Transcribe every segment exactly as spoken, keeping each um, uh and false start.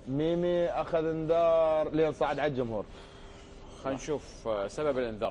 ميمي اخذ انذار لين صعد على الجمهور. خلينا نشوف سبب الانذار.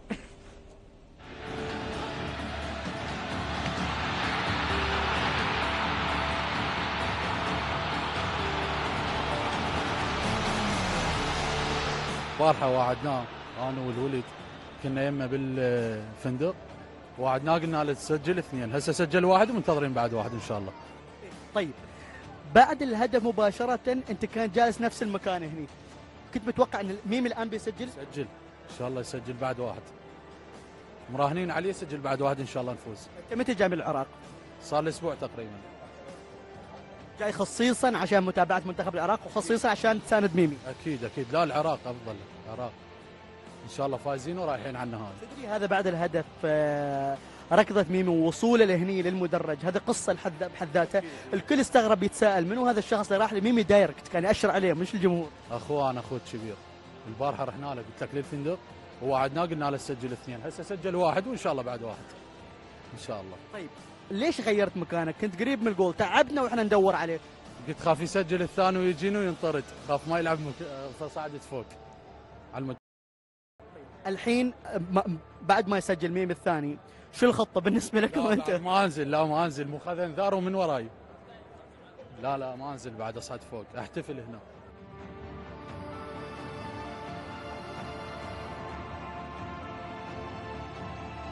البارحه وعدناه انا والولد، كنا يمه بالفندق، وعدناه قلنا له تسجل اثنين، هسه سجل واحد ومنتظرين بعد واحد ان شاء الله. طيب بعد الهدف مباشره انت كان جالس نفس المكان هني، كنت متوقع ان ميمي الان بيسجل؟ سجل ان شاء الله، يسجل بعد واحد، مراهنين عليه يسجل بعد واحد ان شاء الله نفوز. انت متى جاي من العراق؟ صار لي اسبوع تقريبا. جاي خصيصا عشان متابعه منتخب العراق وخصيصا عشان تساند ميمي؟ اكيد اكيد، لا العراق افضل، العراق ان شاء الله فايزين ورايحين على النهائي. تدري هذا بعد الهدف آه، ركضة ميمي ووصوله لهني للمدرج، هذه قصه لحد بحد ذاتها، الكل استغرب يتساءل منو هذا الشخص اللي راح لميمي دايركت، كان ياشر عليه مش الجمهور. اخوه انا اخوه كبير، البارحه رحنا له قلت لك للفندق ووعدناه قلنا له سجل اثنين، هسه سجل واحد وان شاء الله بعد واحد ان شاء الله. طيب ليش غيرت مكانك؟ كنت قريب من الجول، تعبنا واحنا ندور عليك. قلت خاف يسجل الثاني ويجينا وينطرد، خاف ما يلعب مك... فصعدت فوق على المك... الحين ما بعد ما يسجل ميم الثاني شو الخطه بالنسبه لكم انت؟ ما انزل، لا ما انزل، مو خذ انذار ومن وراي. لا لا ما انزل بعد، اصعد فوق احتفل هنا.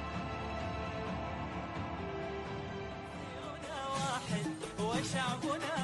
وشعبنا